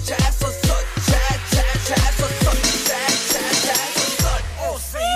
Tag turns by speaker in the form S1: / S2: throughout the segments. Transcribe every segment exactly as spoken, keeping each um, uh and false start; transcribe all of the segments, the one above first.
S1: แชร์สดสดแชร์แชร์แชร์สดสดแชร์แชร์แชร์สดสดโอ้ซี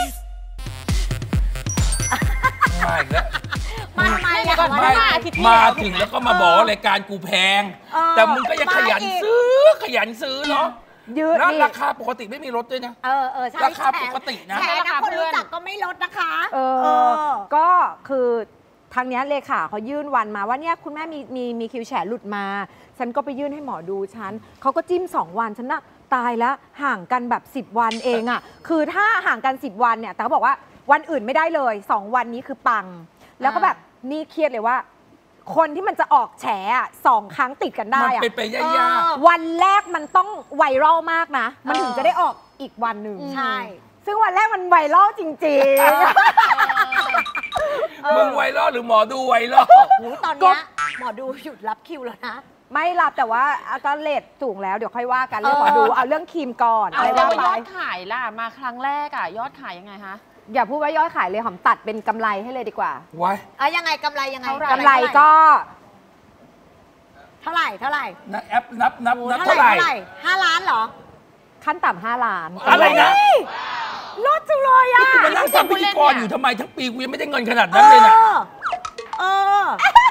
S1: มาอีกแล้ว
S2: มาทำไมอะ
S1: มามาถึงแล้วก็มาบอกว่ารายการกูแพงแต่มึงก็ยังขยันซื้อขยันซื้อเนาะแล้วราคาปกติไม่มีลดด้วยนะ
S2: เออเออใช่
S1: ราคาปกตินะ
S2: แชร์นะคนรู้จักก็ไม่ลดนะคะ
S3: เออก็คือทางนี้เลขาเขายื่นวันมาว่าเนี่ยคุณแม่มีมีมีคิวแฉหลุดมาฉันก็ไปยื่นให้หมอดูฉันเขาก็จิ้มสองวันฉันน่ะตายแล้วห่างกันแบบสิบวันเองอ่ะคือถ้าห่างกันสิบวันเนี่ยแต่เขาบอกว่าวันอื่นไม่ได้เลยสองวันนี้คือปังแล้วก็แบบนี่เครียดเลยว่าคนที่มันจะออกแฉอ่ะสองครั้งติดกันได้อ่ะ
S1: มันเป็นไปยาก
S3: วันแรกมันต้องไวรัลมากนะมันถึงจะได้ออกอีกวันหนึ่ง
S2: ใช่
S3: ซึ่งวันแรกมันไวรัลจริง
S1: ๆมึงไวรัลหรือหมอดูไวรัล
S2: ตอนนี้หมอดูหยุดรับคิวแล้วนะ
S3: ไม่รับแต่ว่าก็เลทสูงแล้วเดี๋ยวค่อยว่ากันเรื่องหมอดูเอาเรื่องครีมก่อน
S4: เอาแต่ว่ายอดขายล่ะมาครั้งแรกอ่ะยอดขายยังไงคะ
S3: อย่าพูดว่ายอดขายเลยหอมตัดเป็นกำไรให้เลยดีกว่า
S1: ไว้
S2: อ่ะยังไงกำไรยังไง
S3: กำไรก็
S2: เท่าไหร่เท่าไหร่
S1: นับแอปนับนับนับเท่าไหร่
S2: ห้าล้านเหรอ
S3: ขั้นต่ำห้าล้าน
S1: อะไรนะ
S3: ลดจังเลยอ่ะ
S1: คุณมานั่งทำพิธีกรอยู่ทำไมทั้งปีกูยังไม่ได้เงินขนาดนั้นเลยนะ
S2: เออ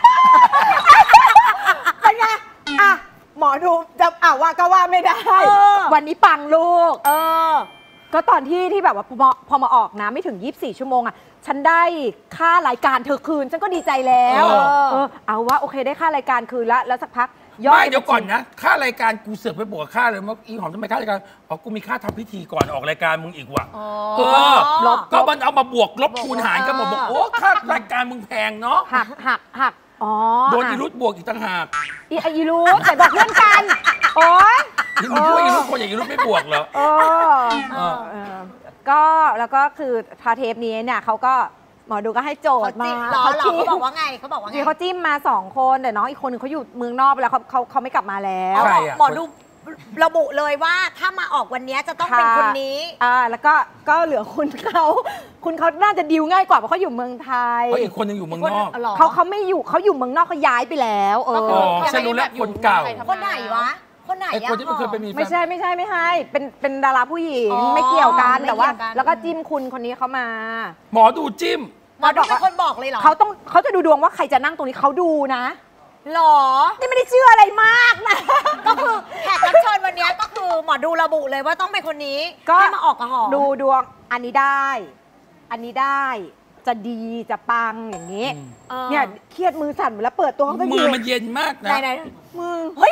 S3: เป็นไงอ่ะหมอดูจะอ่ะว่าก็ว่าไม่ได้วันนี้ปังลูก
S2: เออ
S3: ก็ตอนที่ที่แบบว่าพอพอมาออกนะไม่ถึงยี่สิบสี่ชั่วโมงอ่ะฉันได้ค่ารายการเธอคืนฉันก็ดีใจแล้วเออเอาว่าโอเคได้ค่ารายการคืนแล้วแล้วสักพัก
S1: ยอดไม่เดี๋ยวก่อนนะค่ารายการกูเสือกไปบวกค่าเลยว่าอีหอมทำไมค่ารายการอ๋อกูมีค่าทำพิธีก่อนออกรายการมึงอีกว่ะเออก็มันเอามาบวกลบคูณหารกันหมดบอกโอ้ค่ารายการมึงแพงเนาะ
S3: หักหักหักอ๋อ
S1: โดนอีรุตบวกอีกต่างหาก
S3: อีอีรุตแต่บอกเพื่อนกันโอ๊ย
S1: มึงคิดว่าอีรุตคนอย่างอีรุตไม่บวกเหรอ
S3: เออก็แล้วก็คือพาเทปนี้เนี่ยเขาก็หมอดูก็ให้โจทย์มา
S2: เขาจิ้มเขาบอกว่าไงเขาบอกว่าไง
S3: เขาจิ้มมาสองคนแต่น้องอีกคนหนึ่งเขาอยู่เมืองนอกไปแล้วเขาเขาเขาไม่กลับมาแล้ว
S2: หมอดูระบุเลยว่าถ้ามาออกวันนี้จะต้องเป็นคนนี้
S3: อ่าแล้วก็ก็เหลือคุณเขาคุณเขาน่าจะดิวง่ายกว่าเพราะเขาอยู่เมืองไทย
S1: เพราะอีกคนนึงอยู่เมืองนอก
S3: เขาเขาไม่อยู่เขาอยู่เมืองนอกเขาย้ายไปแล้วเออ
S1: ฉันรู้แล้วคนเก่า
S2: คนไหนวะคนไหน
S1: ไอ้คนที่ไม่เคยไปมี
S3: ไม่ใช่ไม่ใช่ไม่ใช่เป็นเป็นดาราผู้หญิงไม่เกี่ยวกันแต่ว่าแล้วก็จิ้มคุณคนนี้เขามา
S1: หมอดูจิ้ม
S2: หมอดูเป็นคนบอกเลยเหรอ
S3: เขาต้องเขาจะดูดวงว่าใครจะนั่งตรงนี้เขาดูนะ
S2: หรอ
S3: นี่ไม่ได้เชื่ออะไรมากนะ
S2: ก็คือแขกรับเชิญวันนี้ก็คือหมอดูระบุเลยว่าต้องเป็นคนนี้ให้มาออกกระหอบ
S3: ดูดวงอันนี้ได้อันนี้ได้จะดีจะปังอย่างนี้เนี่ยเครียดมือสั่นแล้วเปิดตัวเขาไป
S1: มือมันเย็นมากนะ
S2: ไหน
S3: มือเฮ้ย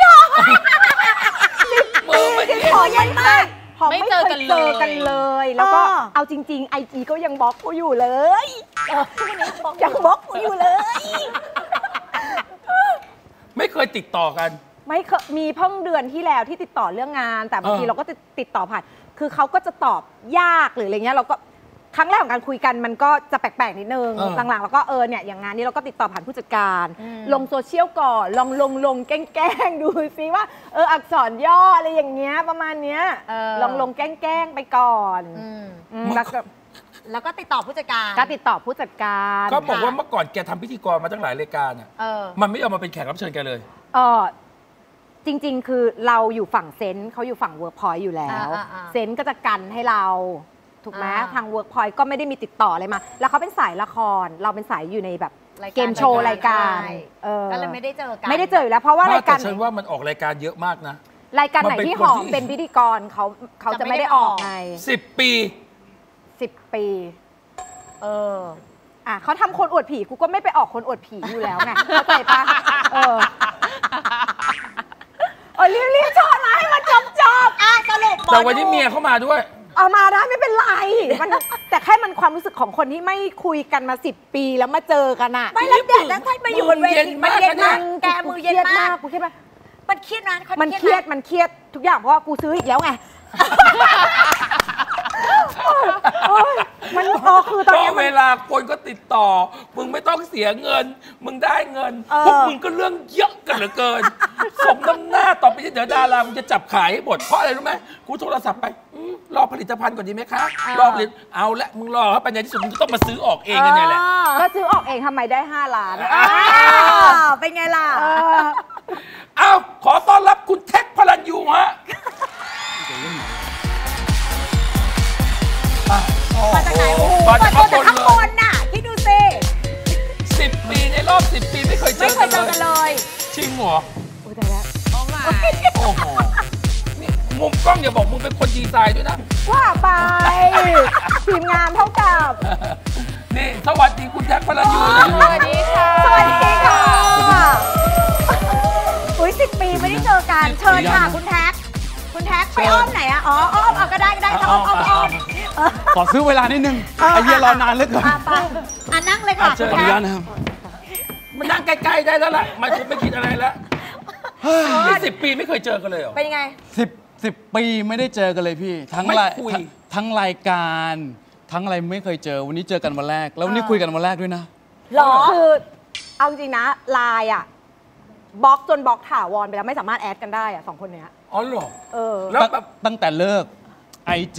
S1: มือมัน
S3: เย็นมากไม่เจอกันเจอกันเลยแล้วก็เอาจริงๆไอจีก็ยังบล็อกกูอยู่เลยยังบล็อกกูอยู่เลย
S1: ไม่เคยติดต่อกัน
S3: ไม่เคยมีเพิ่งเดือนที่แล้วที่ติดต่อเรื่องงานแต่บางทีเราก็ติดต่อผ่านคือเขาก็จะตอบยากหรืออะไรเงี้ยเราก็ครั้งแรกของการคุยกันมันก็จะแปลกๆนิดนึงหลังๆแล้วก็เออเนี่ยอย่างงานนี้เราก็ติดต่อผ่านผู้จัดการลงโซเชียลก่อนลองลงลงแกล้งๆดูซิว่าเอออักษรย่ออะไรอย่างเงี้ยประมาณเนี้ยลองลงแกล้งๆไปก่อน
S2: แล้วก็แล้วก็ติดต่อผู้จัดการ
S3: ก็ติดต่อผู้จัดการ
S1: ก็บอกว่าเมื่อก่อนแกทำพิธีกรมาตั้งหลายรายการอ่ะมันไม่ยอมมาเป็นแขกรับเชิญแกเลย
S3: เออจริงๆคือเราอยู่ฝั่งเซนต์เขาอยู่ฝั่งเวิร์กพอยต์อยู่แล้วเซนต์ก็จะกันให้เราถูกไหมทางเวิร์กพอยต์ก็ไม่ได้มีติดต่ออะไรมาแล้วเขาเป็นสายละครเราเป็นสายอยู่ในแบบเกมโชว์รายการ
S2: ก็เลยไม่ได้เจอกัน
S3: ไม่ได้เจออยู่แล้วเพราะว่ารายการ
S1: ฉันว่ามันออกรายการเยอะมากนะ
S3: รายการไหนที่หอมเป็นพิธีกรเขาเขาจะไม่ได้ออกไง
S1: สิบปี
S3: สิบปีเอออ่ะเขาทำคนอวดผีกูก็ไม่ไปออกคนอวดผีอยู่แล้วไงเข้าใจปะเออเออรีบๆชอบมาให้มันจบจบ
S2: อ่ะสรุป
S1: แต่วันนี้เมียเข้ามาด้วย
S3: เอามาได้ไม่เป็นไรมันแต่แค่มันความรู้สึกของคนที่ไม่คุยกันมาสิบปีแล้วมาเจอกันอะ
S2: ไม่แล้วแต่แล้วท่านมาอยู่บนเวทีมันเย็นมากแกมือเย็นมาก
S3: กูคิดว่า
S2: มันเครียดนะ
S3: มันเครียดมันเครียดทุกอย่างเพราะว่ากูซื้ออีกแล้วไงมันพอคือตอนนี้
S1: เวลาคนก็ติดต่อมึงไม่ต้องเสียเงินมึงได้เงินพวกมึงก็เรื่องเยอะกันเหลือเกินสมน้ำหน้าต่อไปเดี๋ยวดารามึงจะจับขายให้หมดเพราะอะไรรู้ไหมกูโทรศัพท์ไปรอผลิตภัณฑ์ก่อนดีไหมคะรอผลิตเอาละมึงรอเขาไปในที่สุดมึงก็ต้องมาซื้อออกเองกันเนี่ยแหละ
S3: ก็ซื้อออกเองทำไมได้ห้าล้าน
S2: เป็นไงล่ะ
S1: เอ้าขอต้อนรับคุณแท็กพลันยูฮะโอ้โหนี่มุมกล้องอย่าบอกมึงเป็นคนดีไซน์ด้วยนะ
S3: ว่าไป ทีมงานเท่ากับ
S1: นี่สวัสดีคุณแจ็คพลันยูนะ
S4: สวัสดีค่ะ
S3: สวัสดีค่ะ
S2: อุ้ยสิบปีไม่ได้เจอกัน เชิญค่ะคุณแท็ก คุณแท็กไปอ้อมไหนอะอ๋ออ้อมเอาก็ได้ก็ได้ถ้าอ้อมอ้อมอ้อม
S5: ขอซื้อเวลานิดนึงไอเหี้ยรอนานเหลือเกิน
S2: อ่ะไปอ่ะนั่งเลยค่ะ
S1: เชิ
S2: คุ
S1: ญ
S2: ณ
S5: ขออนุ
S2: แท็
S5: ญาก ตนะครับ
S1: มันนั่งใกล้ๆได้แล้วล่ะมันคงไม่คิดอะไรแล้วนี่สิบปีไม่เคยเจอกันเลยเหรอ
S2: เป็นยังไง
S5: สิบสิบปีไม่ได้เจอกันเลยพี่ ทั้ง
S1: ไม่
S5: ราย
S1: คุย
S5: ทั้งทั้งรายการ ทั้งอะไรไม่เคยเจอวันนี้เจอกันวันแรก แล้ววันนี้คุยกันวันแรกด้วยนะ
S3: หรอ คือเอาจริงนะไลน์อะบล็อกจนบล็อกถาวรไปแล้วไม่สามารถแอดกันได้อะสองคนเนี้ย
S1: อ๋อเหรอ
S3: เออ
S1: แล้วแบบ
S5: ตั้งแต่เลิก ไอ จี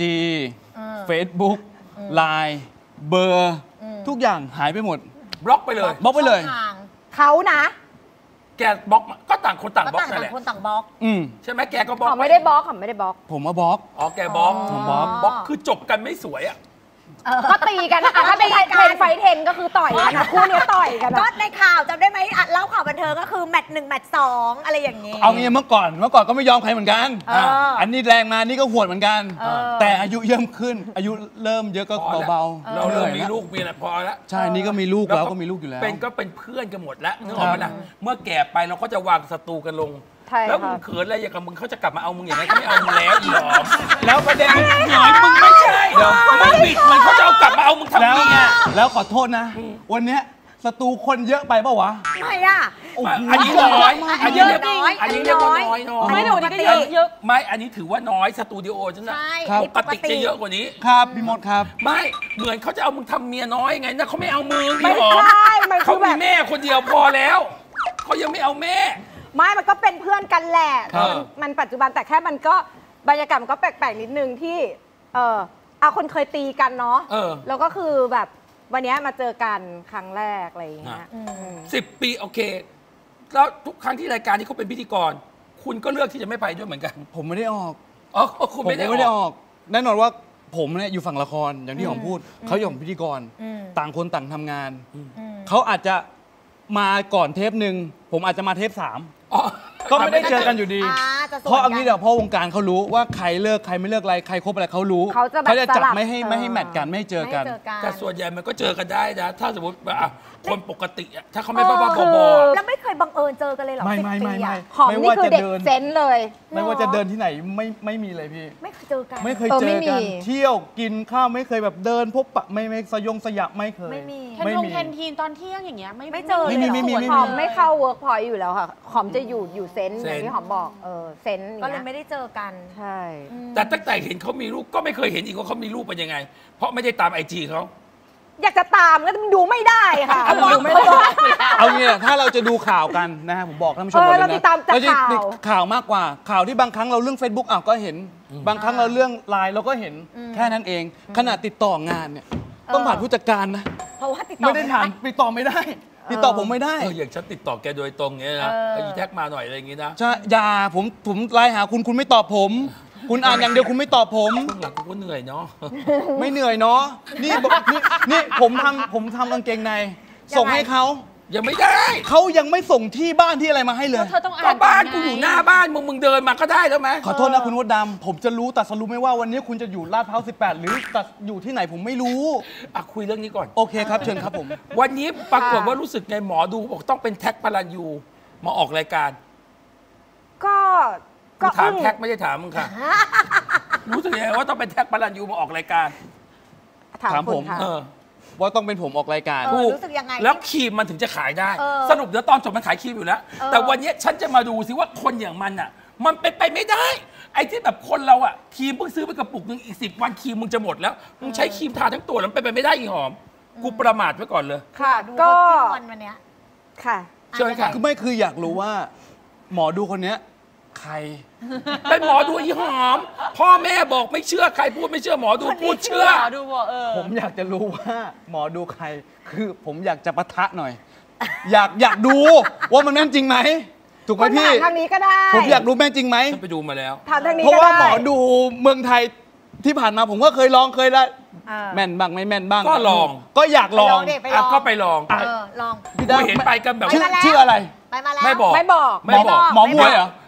S5: Facebook ไลน์เบอร์ทุกอย่างหายไปหมด
S1: บล็อกไปเลย
S5: บล็อกไปเลย
S2: ช่องทาง
S3: เขานะ
S1: แกบล็อกมาก็ต่างคนต่าง
S2: ก็
S1: บล็อก
S2: ต่าง
S1: นั่นแห
S2: ต่าง
S1: ละ
S2: คนต่างบล็อก
S5: อืม
S1: ใช่ไหมแกก็บล็อก
S3: เขาไม่ได้บล็อกเขาไม่ได้บล็อก
S5: ผมมาบล็อก
S1: อ๋อแกบล็อก
S5: ผมบล็อก
S1: บล็อกคือจบกันไม่สวยอ่ะ
S3: ก็ตีกันอะถ้าเป็นเทนไฟเทนก็คือต่อยกันนะคู่เนี้ยต่อยกัน
S2: ก็
S3: อะ
S2: ในข่าวจำได้ไหมอ่ะเล่าข่าวบันเทิงก็คือแมตช์หนึ่งแมตช์สองอะไรอย่างนี้
S5: เอางี้เมื่อก่อนเมื่อก่อนก็ไม่ยอมใครเหมือนกัน
S2: เอออั
S5: อันนี้แรงมานี่ก็หวดเหมือนกัน
S2: เออ
S5: แต่อายุเยิ่มขึ้น อายุเริ่มเยอะก็
S1: พอแล้ว
S5: เบา
S1: เรา
S5: ๆ
S1: เริ่ม
S5: หนื่
S1: มี
S5: อย
S1: ลูกมีอะไรพอแล้ว
S5: ใช่นี่ก็มีลูกแล้วก็มีลูกอยู่แล้ว
S1: เป็นก็เป็นเพื่อนกันหมดแล้วนึกออกไหมล่ะเมื่อแก่ไปเราก็จะวางศัตรูกันลง
S3: ใช่
S1: แล้วมึ
S3: ค่ะ
S1: งเขินอะไรอย่างกับมึงเขาจะกลับมาเอามึงอย่างไรก็ไม่เอามึงแล้วอีหลอมแล้วประเด็นหน่อยมึงไม่ใช่เดี๋ยวมึงบิดมันเขาจะเอากลับมาเอามึงทำ
S5: แล้ว
S1: เมีย
S5: แล้วขอโทษนะ วันเนี้ยศัตรูคนเยอะไปปะวะ
S2: ทำไมอ่ะ
S1: อันนี้น้อย
S2: อั
S1: อั
S2: น
S1: น
S2: นี้
S1: นี้
S2: เย
S1: เรี
S2: อะ
S1: ยก
S2: น้อย
S1: อันนี้เรียกว่าน้อยน้อย
S4: ไม่หนูนี่ก็เยอะเยอะ
S1: ไม่อันนี้ถือว่าน้อยสตูดิโอฉันนะ
S2: ใช่
S5: ครับ
S1: ปกติจะเยอะกว่านี้
S5: ครับพี่มดครับ
S1: ไม่เหมือนเขาจะเอามึงทำเมียน้อยไงนะเขาไม่เอามึง
S3: ไม่
S1: พี่หอม
S3: ใช่มันคื
S1: เขา
S3: อแบ
S1: มี
S3: บ
S1: แม่คนเดียวพอแล้วเขายังไม่เอาแม่
S3: ไม่มันก็เป็นเพื่อนกันแหละ
S1: ครับ
S3: มันมันปัจจุบันแต่แค่มันก็บรรยากาศมันก็แปลกๆนิดนึงที่เออเอาคนเคยตีกันเนาะ
S1: เออ
S3: แล้วก็คือแบบวันเนี้ยมาเจอกันครั้งแรกอะไรอย่างเงี้ย
S2: อืม
S1: สิบปีโอเค แล้วทุกครั้งที่รายการนี้เขาเป็นพิธีกร คุณก็เลือกที่จะไม่ไปด้วยเหมือนกัน
S5: ผมไม่ได้ออก
S1: อ๋อคุณ
S5: ผม
S1: ไม่ได้
S5: ไม่ได้
S1: อ
S5: อ
S1: อก
S5: อก แน่นอนว่าผมเนี่ยอยู่ฝั่งละครอย่างที่ผมพูด เขาอยู่ฝั่งพิธีกร
S2: อืม
S5: ต่างคนต่างทำงาน
S2: อืม
S5: เขาอาจจะมาก่อนเทปหนึ่งผมอาจจะมาเทปสาม
S1: อ๋อ
S5: ก็ไม่ได้เจอกันอยู่ดี
S2: อ่าจะสวน
S5: เพราะอันนี้
S2: กัน
S5: เดี๋ยวเพราะวงการเขารู้ว่าใครเลิกใครไม่เลิกอะไรใครคบอะไรเขารู้
S3: เขาจะแบบ
S5: จัด
S3: สลับ
S5: ไม่ให้ไม่ให้
S3: เออ
S5: แมทกันไม่ให้เจอกัน
S2: ไม่เจอกัน
S1: แต่ส่วนใหญ่มันก็เจอกันได้นะ ถ้าสมมติว่าอ่ะคนปกติอะถ้าเขาไม่บ้าๆ
S3: คื
S1: บอ
S3: อ
S1: ๆอะ
S2: แล้วไม่เคยบังเอิญเจอกันเลยเหรอ
S5: ไม่
S2: สิบ
S5: ไม่
S2: ปี
S5: ไม่ไม่
S2: อะ
S3: หอม
S5: ไม่
S3: นี่
S5: ว่า
S3: คือ
S5: จะ
S3: เด็ก
S5: เดิน
S3: เซนส์เลย
S5: ไม่ว่าจะเดินที่ไหนไม่ไม่มีเลยพี่
S2: ไม่เคยเจอกัน
S5: ไม่เคย
S3: เออ
S5: เจ
S3: ไม่
S5: อ
S3: มี
S5: กันเที่ยวกินข้าวไม่เคยแบบเดินพบปะไม่ไม่สยงสยับไม่เคย
S2: ไม่มี
S4: เทน
S5: ไม่
S4: ทง
S5: มี
S4: เทนทีนตอนเที่ยงอย่างเงี้ยไม่
S2: ไม่เจอ
S5: ไม่มีไม่มี
S4: สวน
S5: ไม่
S3: ห
S5: มี
S3: อมไม่เข้าเวิร์กพอยต์อยู่แล้วค่ะหอมจะอยู่อยู่เซนส์
S1: เซ
S3: อน
S1: ส์
S3: ย่างที่หอมบอกเออเซนส์
S2: ก็เลย
S3: นี่
S2: ไม่ได้เจอกัน
S3: ใช่
S2: อืม
S1: แต่ตั้งแต่เห็นเขามีลูกก็ไม่เคยเห็นอีกว่าเขามีลูกเป็นยังไง เพราะไม่ได้ตามไอจีเขา
S3: อยากจะตามก็ดูไม่ได้ค่ะ
S1: เอา
S3: ดูไม่ได้
S5: เอางี้นะถ้าเราจะดูข่าวกันนะฮะผมบอกท่านผู้ชม
S3: เออ
S5: ก่อนเลย
S3: เรา
S5: นะ
S3: ติดตามจาก
S5: เจะ
S3: ข่าว
S5: ติดข่าวมากกว่าข่าวที่บางครั้งเราเรื่อง Facebook อ่ะก็เห็น บางครั้งเราเรื่องไลน์เราก็เห็นแค่นั้นเอง ขนาดติดต่องานเนี่ยต้องผ่านผู้จัดการนะ
S2: เพราะว่าติดต่อ
S5: ไม่ได้ถามติดต่อไม่ได้ ติดต่อผมไม่ได้
S1: เอออย่างฉันติดต่อแกโดยตรงเนี้ยนะ
S2: เออ
S1: ไอ้แท็กมาหน่อยอะไรอย่างงี้นะ
S5: ใช่อย่าผมผมไลน์หาคุณคุณไม่ตอบผม คุณอ่านอย่างเดียวคุณไม่ตอบผม
S1: ช่วงหลังกูก็เหนื่อยเนาะ
S5: ไม่เหนื่อยเนาะนี่บอกนี่นี่ผมทำผมทำกางเกงใน ส่งให้เขา
S1: ยังไม่ได้
S5: เขายังไม่ส่งที่บ้านที่อะไรมาให้เลย
S4: เธอต้องอ่า
S1: ก็
S4: น
S1: บ้าน
S4: ไง
S1: กูอยู่หน้าบ้านมึงมึงเดินมาก็ได้แล้วไหม
S5: ขอโทษนะคุณวดดำผมจะรู้แต่สรุปไม่ว่าวันนี้คุณจะอยู่ลาดพร้าวสิบแปดหรือแต่อยู่ที่ไหนผมไม่รู้
S1: อ่ะคุยเรื่องนี้ก่อน
S5: โอเคครับเชิญครับผม
S1: วันนี้ปรากฏว่ารู้สึกไงหมอดูบอกต้องเป็นแท็กพลันยูมาออกรายการ
S3: ก็
S1: กู
S3: ก็
S1: ถาม
S3: อึ้ง
S1: แท็กไม่ได้ถามมึงค่ะ รู้สึกยังไงว่าต้องเป็นแท็กพลันยูมาออกรายการ
S3: ถาม
S5: ถาม
S3: คุ
S5: ผ
S3: ณ
S5: ม
S3: ค่ะ
S1: เออ
S5: ว่าต้องเป็นผมออกรายการ
S2: เออรู้สึกยังไง
S1: แล้วครีมมันถึงจะขายได้
S2: เออ
S1: สรุปเดี๋ยวตอนจบมันขายครีมอยู่แล้ว
S2: เออ
S1: แต่วันนี้ฉันจะมาดูสิว่าคนอย่างมันอ่ะ มันเป็นไปไม่ได้ ไอ้ที่แบบคนเราอ่ะครีมเพิ่งซื้อไปกระปุกหนึ่งอีกสิบวันครีมมึงจะหมดแล้วมึงใช้ครีมทาทั้งตัวแล้วมันเป็นไปไม่ได้อีหอม กูประมาทไว้ก่อนเลย
S3: ค่ะ
S2: ดู
S3: ก็
S2: เขาจิ้มวันวันเนี้ย
S3: ค่ะ
S1: เชิญค่ะ
S5: คือไม่คืออยากรู้ว่า หมอดูคนเนี้ยใคร
S1: เป็นหมอดูอีหอม พ่อแม่บอกไม่เชื่อใครพูดไม่เชื่อหมอดูพูดเชื่อ
S4: หมอดูบอกเออ
S5: ผมอยากจะรู้ว่า หมอดูใคร คือผมอยากจะปะทะหน่อย อยากอยากดูว่ามันแม่นจริงไหมถูกไหม
S3: คุณ
S5: พี่
S3: ถามทางนี้ก็ได้
S5: ผมอยากรู้แม่นจริงไหม
S1: ฉันไปดูมาแล้ว
S3: ถามทางนี้
S5: เพราะ
S3: ก็
S5: ว่า
S3: ได้
S5: หมอดูเมืองไทยที่ผ่านมาผมก็เคยลองเคยได้
S3: เออ
S5: แม่นบ้างไม่แม่นบ้าง
S1: ก็ลอง
S5: ก็อยากลอง
S2: ไปลองดิ ไป
S1: อ่ะก็ไปลอง
S2: เออลอง
S5: พี่
S1: กูเห็นไปกันแบบ
S5: ชื่อ
S2: ไปมาแล้ว
S5: ชื่ออะไร
S2: ไปมาแล้ว
S1: ไม่บอก
S3: ไม่บอก
S1: ไม่บอก
S5: หมอมวยเหรอ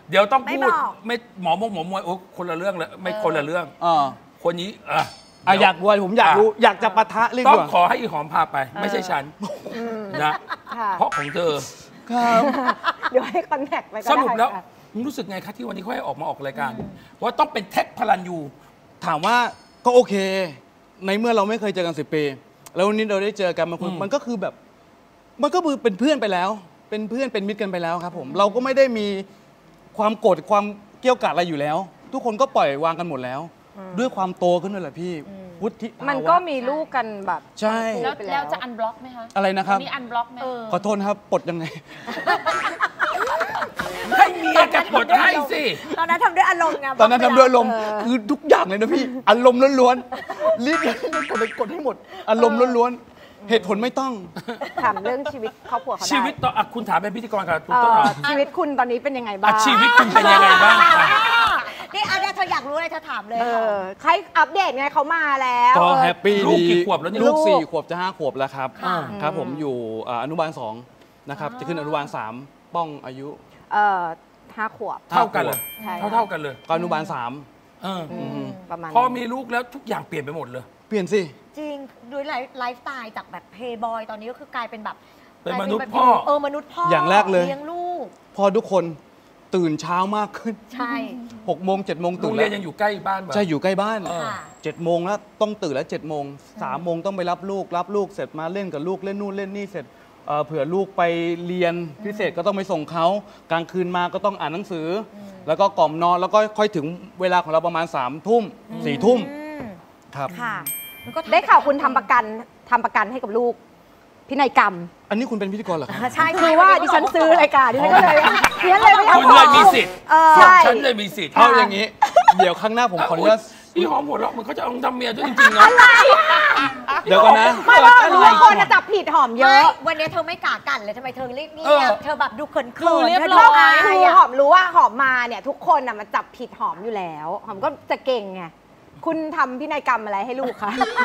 S1: เดี๋ยวต้อง
S2: ไม่
S1: พูด
S2: บอก
S1: ไม่หมอมงหมอมวยโอ้คนละเรื่องเลยไม่คนละเรื่อง
S5: อ่า
S1: คนนี้อ่ะ
S5: อ่ะ
S1: เดี๋ว
S5: อยากรู้ผมอยากรู้อยากจะปะทะเรื่อง
S1: ต้อง
S5: ด่วน
S1: ขอให้อีหอมพาไป ไม่ใช่ฉันนะ
S3: ค่ะ
S1: เพราะของเธอ
S5: ครับ
S3: เดี๋ยวให้คอนแทคไปก็
S1: ส
S3: ได้
S1: รุปแล้ว
S3: ค่ะ
S1: มึงรู้สึกไงคะที่วันนี้เขาให้ออกมาออกรายการว่าต้องเป็นแท็กพลันยู
S5: ถามว่าก็โอเค ในเมื่อเราไม่เคยเจอกันสิบปี แล้ววันนี้เราได้เจอกันมาคุย
S1: อืม
S5: มันก็คือแบบ มันก็คือเป็นเพื่อนไปแล้ว เป็นเพื่อนเป็นมิตรกันไปแล้วครับ ผม เราก็ไม่ได้มีความโกรธความเกรี้ยวกราดอะไรอยู่แล้ว ทุกคนก็ปล่อยวางกันหมดแล้ว ด้วยความโตขึ้นนั่นแหละพี่วุฒิภาวะ
S3: มันก็มีลูกกันแบบ
S5: ใช่
S4: แล้ว
S3: ไปแล้ว
S4: แล้วจะอันบล็อกไหมคะ
S5: อะไรนะครับ
S4: มีอันบล็อกไหม
S5: ขอโทษนะครับปลดยังไง
S1: ให้เมียแกกดให้สิ
S2: ตอนนั้นทำด้วยอารมณ์ไง
S5: ตอนนั้นทำด้วยอารมณ์
S3: เออ
S5: คือทุกอย่างเลยนะพี่ อารมณ์ล้วนๆรีบกดเลยกดให้หมด อารมณ์ล้วนๆเหตุผลไม่ต้อง
S3: ถามเรื่องชีวิตครอบครัวเขาได้
S1: ชีวิตต่ออ่ะคุณถามเป็นพิธีกรกับคุณ
S3: เอ่
S1: ต้นห
S3: อ
S1: อม
S3: ชีวิตคุณตอนนี้เป็นยังไงบ้า
S1: อ่ะ
S3: ง
S1: ชีวิตคุณเป็นยังไงบ้างอ่ะ
S2: นี่อันนี้เธออยากรู้อะไรเธอถามเลย
S3: เออใครอัปเดตไงเขามาแล้ว
S5: ก็
S3: เออ
S5: แฮปปี้
S1: ลูก
S5: ดี
S1: กี่ขวบแล้วเนี่ย
S5: ลูก
S3: ลูก
S5: สี่ขวบจะห้าขวบแล้วครับ
S1: อ่า
S5: ครับผมอยู่อ่าอนุบาลสองนะครับจะขึ้นอนุบาลสามป้องอายุ
S3: เอ่อห้าขวบ
S1: เท่ากันเลย
S3: ใช่
S1: เท่าเท่ากันเลย
S5: ก็อนุบาลสาม
S1: เอออ
S3: อืมประมาณ
S1: พอมีลูกแล้วทุกอย่างเปลี่ยนไปหมดเลย
S5: เปลี่ยนสิ
S2: จริงด้วยไลฟ์สไตล์จากแบบเพย์บอยตอนนี้ก็คือกลายเป็นแบบ
S1: เป็นมนุษย์
S2: กลาย
S1: พ่อ
S2: เออมนุษย์พ่อ
S5: อ
S2: อย่าง
S5: แรกเลย
S2: เลี้ยงลูก
S5: พอทุกคนตื่นเช้ามากขึ้น
S2: ใช่
S5: หกโมงเจ็ดโมง
S1: โร
S5: ตื่
S1: ง
S5: น
S1: เรี
S5: แล้
S1: ยน
S5: ว
S1: ยังอยู่ใกล้บ้านแบบ
S5: ใช่อยู่ใกล้บ้าน
S1: เออ
S2: ค่ะ
S5: เจ็ดโมงแล้วต้องตื่นแล้วเจ็ดโมงสามโมงต้องไปรับลูกรับลูกเสร็จมาเล่นกับลูกเล่นนู่นเล่นนี่เสร็จเอ่อเผื่อลูกไปเรียนพิเศษก็ต้องไปส่งเขากลางคืนมาก็ต้องอ่านหนังสืออแล้วก็กล่อมนอนแล้วก็ค่อยถึงเวลาของเราประมาณสามทุ่มสี่ทุ่ม
S2: อืม
S5: ครับ
S2: ค่ะมันก็ทำ
S3: ได้ข่าวคุณทำประกันทำประกันให้กับลูก พินัยกรรม
S5: อันนี้คุณเป็นพิธีกรเหรอครับ
S2: ใช่
S3: คือว่าดิฉันซื้อรายการดิฉันก็เลยดิฉันเลยไม่อยาก
S1: คุณ
S3: บ
S1: เล
S3: อย ก
S1: มีสิทธิ์
S3: เออ
S1: พวก
S3: ใช่
S1: ฉันเลยมีสิทธิ์
S5: เอาอย่างนี้ เดี๋ยวข้างหน้าผมขออนุญาต
S1: พี่หอมหัวเราะมันเขาจะเอาทำเมียด้วยจริงๆนะ
S5: เดี๋ยวก่อนนะ
S3: ไม่ว่ารู้ว่าคนจะจับผิดหอมเย
S2: เย
S3: อะ
S2: อะวันนี้เธอไม่กล้ากันเลยทำไมเธอเรียกเงี
S1: เอย อ
S2: บเธอแบบดูเขิน
S4: ดู
S2: ๆ
S4: เรียบ
S2: ธอ
S4: ร้อย
S2: ดูา
S3: คื
S2: ย
S3: อ
S2: อะ
S3: หอมรู้ว่าหอมมาเนี่ยทุกคนน่ะมาจับผิดหอมอยู่แล้ว หอมก็จะเก่งไง คุณทำพินัยกรรมอะไรให้ลูกคะ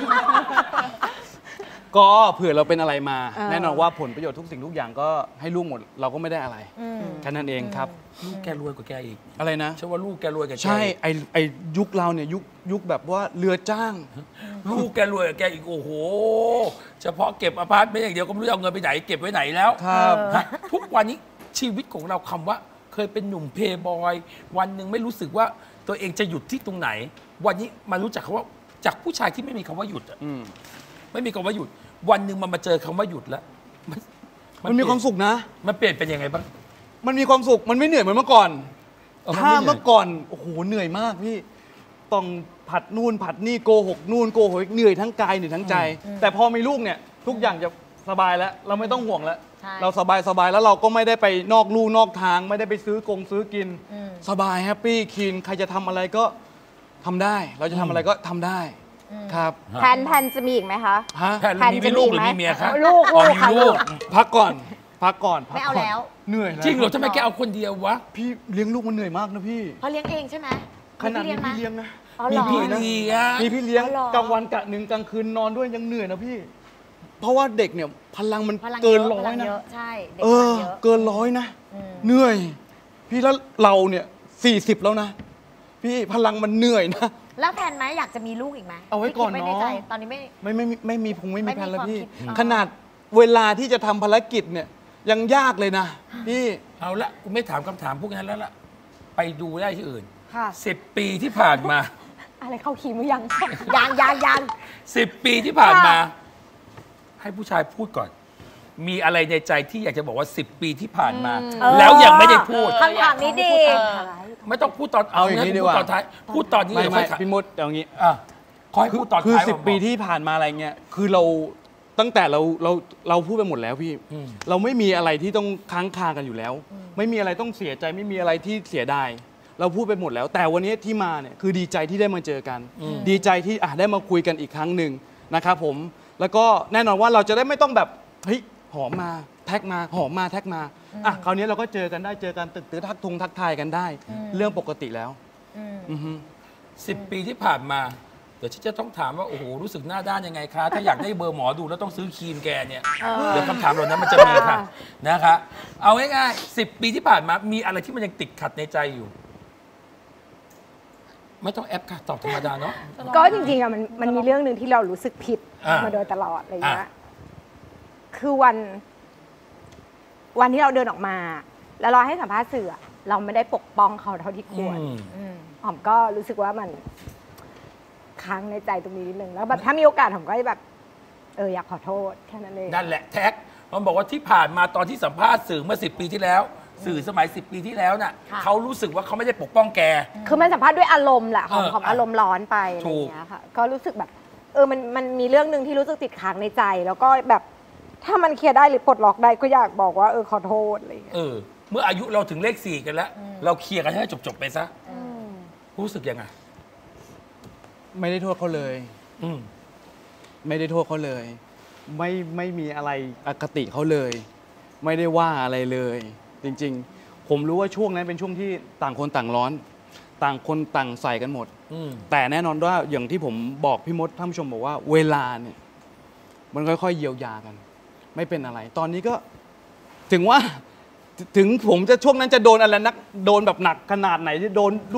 S5: ก็เผื่อเราเป็นอะไรมา
S3: เออ
S5: แน่นอนว่าผลประโยชน์ทุกสิ่งทุกอย่างก็ให้ลูกหมดเราก็ไม่ได้อะไร
S2: อืม
S5: แค่นั้นเองครับ
S1: ลูกแกรวยกว่าแกอีก
S5: อะไรนะ
S1: ใช่ว่าลูกแกรวยกว่าแก
S5: ใช่
S1: อีก
S5: ไอไอยุคเราเนี่ยยุคยุคแบบว่าเรือจ้าง
S1: ลูกแกรวยกว่าแกอีกโอ้โห เฉพาะเก็บอพาร์ตเมนต์อย่างเดียวก็ไม่รู้จะเอาเงินไปไหนเก็บไว้ไหนแล้ว
S5: ครับ
S1: ฮะทุกวันนี้ชีวิตของเราคำว่า เคยเป็นหนุ่มเพย์บอย วันหนึ่งไม่รู้สึกว่าตัวเองจะหยุดที่ตรงไหน วันนี้มารู้จักคำว่าจากผู้ชายที่ไม่มีคำว่าหยุดอะ
S5: อืม
S1: ไม่มีคำว่าหยุด วันหนึ่งมันมาเจอคำว่าหยุดแล้วมัน
S5: มันมีความสุขนะ
S1: มันเปลี่ยนเป็นยังไงบ้าง
S5: มันมีความสุขมันไม่เหนื่อยเหมือนเมื่อก่อน
S1: เออมัน
S5: ถ้า
S1: ไม่เหนื่อย
S5: เมื่อก่อนโอ้โหเหนื่อยมากพี่ต้องผัดนู่นผัดนี่โกหกนู่นโกหกเหนื่อยทั้งกายเหนื่อยทั้งใจ แต่พอมีลูกเนี่ยทุกอย่างจะสบายแล้ว เราไม่ต้องห่วงแล้ว
S2: ใช่
S5: เราสบายสบายแล้วเราก็ไม่ได้ไปนอกลู่นอกทาง ไม่ได้ไปซื้อกงซื้อกิน
S2: อืม
S5: สบายแฮปปี้คีนใครจะทำอะไรก็ทำได้ เราจะทำอะไรก็ทำได้ครับ
S3: แพนแพนจะมีอีกไหมคะ
S5: ฮะ
S1: แพนมีลูกหรือมีเมียครับ
S3: ลูก
S1: อ๋อ
S3: ลูก
S1: มี
S3: ค่ะ
S1: ลู
S3: ลู
S1: ก
S3: ก
S5: พักก่อน พักก่อนพัก
S2: ไม่เอา
S5: ก่น
S2: แล้ว
S5: เหนื่อยแล้ว
S1: จริงเหรอทำไมแกเอาคนเดียววะ
S5: พี่เลี้ยงลูกมันเหนื่อยมากนะพี่
S2: เขาเลี้ยงเองใช่ไหม
S5: ขนาดมี
S2: มี
S5: พี่
S2: เลี้
S5: เลี้
S2: ย
S5: ย
S2: ง
S5: ง
S2: ไหม
S5: นะ
S2: อ๋อเห
S1: มี
S2: รอ
S1: พี่เลี้ยง
S5: มีพี่เลี้ยง
S2: อ๋อเหรอก
S5: ลางวันกะหนึ่งกลางคืนนอนด้วยยังเหนื่อยนะพี่ เพราะว่าเด็กเนี่ยพลังมัน
S2: พลัง
S5: เกิน
S2: ยะ
S5: ร้อย
S2: พลัง
S5: นะ
S2: เยอะใช่เด็ก
S5: เอ
S2: พลั
S5: อง
S2: เยอะ
S5: เกินร้อยนะ
S2: อืม
S5: เหนื่อย พี่แล้วเราเนี่ยสี่สิบแล้วนะ พี่พลังมันเหนื่อยนะ
S2: แล้วแพลนไหมอยากจะมีลูกอีกไหม
S5: เอาไว้ก่อน
S2: คิด
S5: เนาะ
S2: ไม่ในใจตอนนี้ไม่
S5: ไม่ไม่ไม่ไม่มีพงไม่
S2: ไม่
S5: มี
S2: มี
S5: แผนแล้ว
S2: ความ
S5: พี่
S2: คิดอ๋อ
S5: ขนาดเวลาที่จะทำภารกิจเนี่ยยังยากเลยนะพี่
S1: เอาละกูไม่ถามคำถามพวกนั้นแล้วล่ะ ไปดูได้ที่อื่น
S3: ค่ะ
S1: สิบปีที่ผ่านมา
S3: อะไรเข้าคีมหรือยัง
S2: ยางยางยาง
S1: สิบปีที่ผ่านมา ให้ผู้ชายพูดก่อน มีอะไรในใจที่อยากจะบอกว่าสิบปีที่ผ่านมา
S2: เออ
S1: แล้วยังไม่ได้พูด
S2: คำถามนี้ดี
S1: ไม่ต้องพูดตอน
S5: เอาอย่างนี้
S1: นี้
S5: ดี
S1: พู
S5: กว่า
S1: ตอนท้าย พูดตอนนี้
S5: ไม่
S1: เดี๋ยว
S5: ไม่
S1: ค่อยถาม
S5: พี่มดเอางี้
S1: อ่ะขอให้พูดตอน
S5: คือ
S1: ท้าย
S5: สิบ
S1: บอก
S5: ปีที่ผ่านมาอะไรเงี้ยคือเราตั้งแต่เราเราเราพูดไปหมดแล้วพี่
S1: อืม
S5: เราไม่มีอะไรที่ต้องค้างคากันอยู่แล้ว ไม่มีอะไรต้องเสียใจไม่มีอะไรที่เสียดายเราพูดไปหมดแล้ว แต่วันนี้ที่มาเนี่ยคือดีใจที่ได้มาเจอกัน ดีใจที่อ่ะได้มาคุยกันอีกครั้งหนึ่งนะครับผมแล้วก็แน่นอนว่าเราจะได้ไม่ต้องแบบเฮ้ยหอมมาแท็กมาหอมมาแท็กมาอ่ะคราวนี้เราก็เจอกันได้เจอกันตึกตื้อทักทงทักทายกันได้ เรื่องปกติแล้ว
S2: อืม
S5: อือฮึ
S1: สิบปีที่ผ่านมาดี๋ยวฉันจะต้องถามว่าโอ้โหรู้สึกหน้าด้านยังไงคะถ้าอยากได้เบอร์หมอดูแล้วต้องซื้อครีมแกเนี่ยเดี๋ยวคำถามเหล่านั้นมันจะมีค่ะนะคะเอาง่ายๆสิบปีที่ผ่านมามีอะไรที่มันยังติดขัดในใจอยู่ ไม่ต้องแอปค่ะตอบธรรมดาเนาะ
S3: ก็จริงๆอะมันมันมีเรื่องหนึ่งที่เรารู้สึกผิด
S1: อ่าม
S3: มาโดยตลอดอะไรเงี้ย
S1: อ่ะ
S3: คือวัน วันที่เราเดินออกมา แล้วเราให้สัมภาษณ์สื่ออะเราไม่ได้ปกป้องเขาเท่าที่ควร
S1: อืม
S3: หอมก็รู้สึกว่ามันค้างในใจตรงนี้นิดนึงแล้วแบบถ้ามีโอกาสหอมก็จะแบบ เอออยากขอโทษแค่นั้นเอง
S1: นั่นแหละแท็กมันบอกว่าที่ผ่านมาตอนที่สัมภาษณ์สื่อเมื่อสิบปีที่แล้ว สื่อสมัยสิบปีที่แล้วน่ะ
S2: ค่ะ
S1: เขารู้สึกว่าเขาไม่ได้ปกป้องแก
S3: คือมันสัมภาษณ์ด้วยอารมณ์แหละหอม
S1: เออ
S3: หอมอารมณ์ร้อนไปอะไร
S1: ถู
S3: อก ย่างเงี้ยค่ะ ก็รู้สึกแบบ เออมันมันมีเรื่องหนึ่งที่รู้สึกติดค้างในใจ แล้วก็แบบถ้ามันเคลียร์ได้หรือปลดล็อกได้ก็อยากบอกว่าเออขอโทษอะไรอย่างเงี้ย
S1: เออ เมื่ออายุเราถึงเลขสี่กันแล้ว เราเคลียร์กันให้จบๆไปซะรู้สึกยังไง
S5: ไม่ได้โทษเขาเลย
S1: อืม
S5: ไม่ได้โทษเขาเลย ไม่ไม่มีอะไรอคติเขาเลย ไม่ได้ว่าอะไรเลย จริงๆ ผมรู้ว่าช่วงนั้นเป็นช่วงที่ต่างคนต่างร้อน ต่างคนต่างใส่กันหมด
S1: อืม
S5: แต่แน่นอนว่าอย่างที่ผมบอกพี่มดท่านผู้ชมบอกว่าเวลาเนี่ย มันค่อยๆเยียวยากัน ไม่เป็นอะไร ตอนนี้ก็ถึงว่าถึงผมจะช่วงนั้นจะโดนอะไรนักโดนแบบหนักขนาดไหนที่โดนดู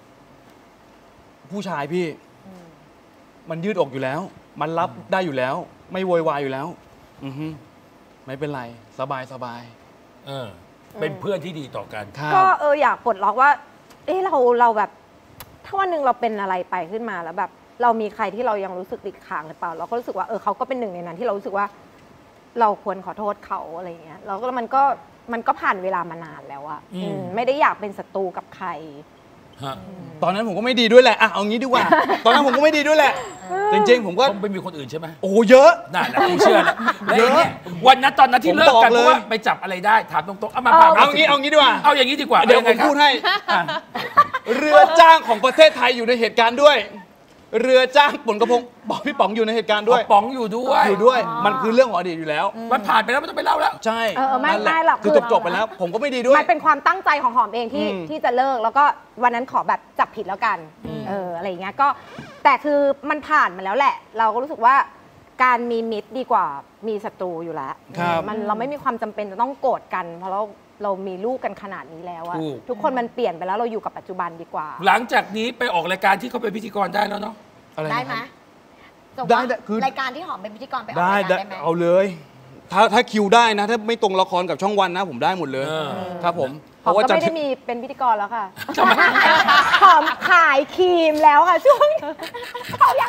S5: ผู้ชายพี่ มันยืดอกอยู่แล้ว มันรับได้อยู่แล้ว ไม่โวยวายอยู่แล้ว อือฮึไม่เป็นไร สบายสบาย
S1: เออ เป็นเพื่อนที่ดีต่อกัน
S5: ครับ
S3: ก็เอออยากปลดล็อกว่า เออเราเราแบบ ถ้าวันหนึ่งเราเป็นอะไรไปขึ้นมาแล้วแบบ เรามีใครที่เรายังรู้สึกติดค้างหรือเปล่า เราก็รู้สึกว่าเออเขาก็เป็นหนึ่งในนั้นที่เรารู้สึกว่า เราควรขอโทษเขาอะไรอย่างเงี้ยแล้วก็มันก็มันก็ผ่านเวลามานานแล้วอะ
S1: อืม
S3: อืมไม่ได้อยากเป็นศัตรูกับใคร
S1: ฮะ
S5: ตอนนั้นผมก็ไม่ดีด้วยแหละอ่ะเอางี้ดีกว่า ตอนนั้นผมก็ไม่ดีด้วยแหละ จริงๆ ผมก็
S1: ต้องไปมีคนอื่นใช่ไหม
S5: โอ้โหเยอะ
S1: น่าแหละกูเชื่อแล้วแล้วไอ้เนี่ยวันนั้นตอนนั้นที่
S5: ผม
S1: เลิกกัน
S5: บอก
S1: เพ
S5: เลย
S1: ราะว่าไปจับอะไรได้ถามตรงๆเอามาผ่าน
S5: เอางี้เอางี้ดีกว่า
S1: เอาอย่างนี้ดีกว่า
S5: เดี๋ยว
S1: อา
S5: ผ
S1: ง
S5: ม
S1: ไงครับ
S5: พูดให้
S1: อ่ะ
S5: เรือจ้างของประเทศไทยอยู่ในเหตุการณ์ด้วย เรือจ้างปนกระพงบอกพี่ป๋องอยู่ในเหตุการณ์ด้วย
S1: ป๋องอยู่ด้วย
S5: อยู่ด้วย มันคือเรื่องของอดีตอยู่แล้ว
S1: มันผ่านไปแล้วไม่ต้องไปเล่าแล้ว
S5: ใช่
S3: เออไม่
S5: นั่นแหละ
S3: ไม่หรอก
S5: คือ
S3: คือ
S5: จบจบๆไปแล้ว ผมก็ไม่ดีด้วย
S3: มันเป็นความตั้งใจของหอมเองที่
S5: อืม
S3: ที่จะเลิกแล้วก็วันนั้นขอแบบจับผิดแล้วกัน เอออะไรอย่างเงี้ยก็แต่คือมันผ่านมาแล้วแหละ เราก็รู้สึกว่าการมีมิตรดีกว่ามีศัตรูอยู่แล้ว
S5: ครับ
S3: มันเราไม่มีความจำเป็นจะต้องโกรธกัน เพราะเราเรามีลูกกันขนาดนี้แล้วอะ
S1: ถูก
S3: ทุกคนมันเปลี่ยนไปแล้วเราอยู่กับปัจจุบันดีกว่า
S1: หลังจากนี้ไปออกรายการที่เขาเป็นพิธีกรได้แล้วเนาะ
S5: อะไร
S2: ได้
S5: นะ
S2: ไหม
S5: ครับ
S2: จบ
S5: ได้
S2: ว่า
S5: ได้คือ
S2: รายการที่หอมเป็นพิธีกรไปออก
S5: ได้
S2: รายการ
S5: ได้
S2: ได้ไหม
S5: เอาเลย ถ้าถ้าคิวได้นะ ถ้าไม่ตรงละครกับช่องวันนะ ผมได้หมดเลย
S1: เออ
S5: ครับผม
S3: หอมก็
S5: จะ
S3: ไม่ได้มีเป็นพิธีกรแล้วค่ะ หอมขายครีมแล้วค่ะช่วงนี้เขาอยาก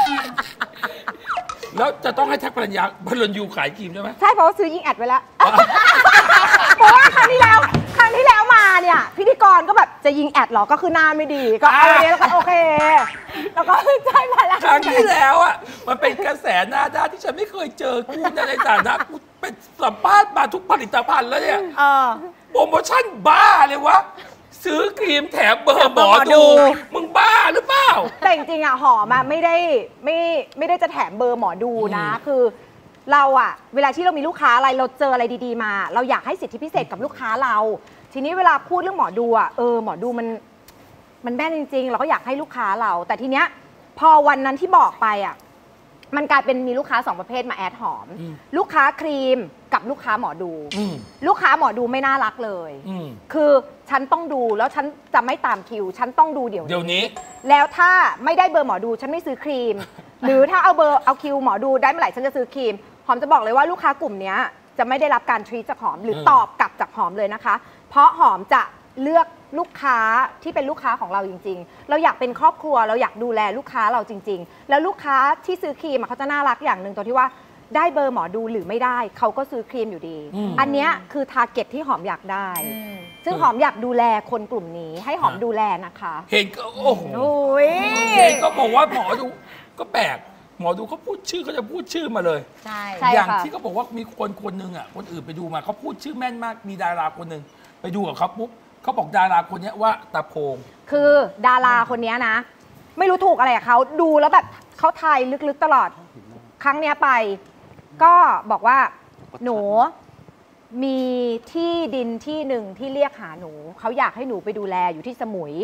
S1: แล้วจะต้องให้แท็กพลัญญาพลันยูขายครีมใช่ไหม
S3: ใช่เพราะว่าซื้อยิงแอดไว้แล้ว เพราะว่าครั้งที่แล้วครั้งที่แล้วมาเนี่ยพิธีกรก็แบบจะยิงแอดเหรอก็คือหน้าไม่ดีก็เอาอันนี้แล้วก็โอเค แล้วก็ใช่มาแล้ว
S1: ครั้งที่แล้วอ่ะมันเป็นกระแสหน้าด้านที่ฉันไม่เคยเจอกูในฐานะกูเป็นสัมภาษณ์มาทุกผลิตภัณฑ์แล้วเนี่ย
S3: เออ
S1: โปรโมชั่นบ้าเลยวะ ซื้อครีมแถมเบอร์หมอ
S3: หมอดู
S1: ดู มึงบ้าหรือเปล่า
S3: แต่จริงๆอ่ะหอมอ่ะไม่ได้ไม่ไม่ได้จะแถมเบอร์หมอดูนะ คือเราอ่ะเวลาที่เรามีลูกค้าอะไรเราเจออะไรดีๆมา เราอยากให้สิทธิพิเศษกับลูกค้าเรา ทีนี้เวลาพูดเรื่องหมอดูอ่ะเออหมอดูมันมันแม่นจริง ๆ เราก็อยากให้ลูกค้าเรา แต่ทีเนี้ยพอวันนั้นที่บอกไปอ่ะมันกลายเป็นมีลูกค้าสองประเภทมาแอดหอม
S1: อืม
S3: ลูกค้าครีมกับลูกค้าหมอดู
S1: อืม
S3: ลูกค้าหมอดูไม่น่ารักเลย
S1: อืม
S3: คือฉันต้องดูแล้วฉันจะไม่ตามคิว ฉันต้องดูเดี๋ยว
S1: เดี๋ยวนี้
S3: แล้วถ้าไม่ได้เบอร์หมอดูฉันไม่ซื้อครีม หรือถ้าเอาเบอร์เอาคิวหมอดูได้เมื่อไหร่ฉันจะซื้อครีมหอมจะบอกเลยว่าลูกค้ากลุ่มเนี้ยจะไม่ได้รับการทรีตจากหอมหรือ
S1: เออ
S3: ตอบกลับจากหอมเลยนะคะ เพราะหอมจะเลือกลูกค้าที่เป็นลูกค้าของเราจริง ๆ เราอยากเป็นครอบครัวเราอยากดูแลลูกค้าเราจริง ๆ แล้วลูกค้าที่ซื้อครีมอะเขาจะน่ารักอย่างหนึ่งตัวที่ว่าได้เบอร์หมอดูหรือไม่ได้เขาก็ซื้อครีมอยู่ดี
S1: อืม
S3: อันเนี้ยคือทาร์เก็ตที่หอมอยากได้ ซึ่งหอมอยากดูแลคนกลุ่มนี้ ให้หอมดูแลนะคะ
S1: เห็นก็โอ้โห
S3: โอ้ย
S1: เห็นก็บอกว่าหมอดูก็แปลกหมอดูเขาพูดชื่อเขาจะพูดชื่อมาเลย
S2: ใช่
S3: ใช่
S1: อย่าง
S3: ค่ะ
S1: ที่เขาบอกว่ามีคนคนหนึ่งอ่ะคนอื่นไปดูมาเขาพูดชื่อแม่นมากมีดาราคนหนึ่งไปดูกับเขาปุ๊บเขาบอกดาราคนเนี้ยว่าตาโพง
S3: คือดาราคนนี้นะ ไม่รู้ถูกอะไรกับเขาดูแล้วแบบเขาทายลึกๆตลอด ครั้งเนี้ยไป ก็บอกว่าหนูมีที่ดินที่หนึ่งที่เรียกหาหนูเขาอยากให้หนูไปดูแลอยู่ที่สมุย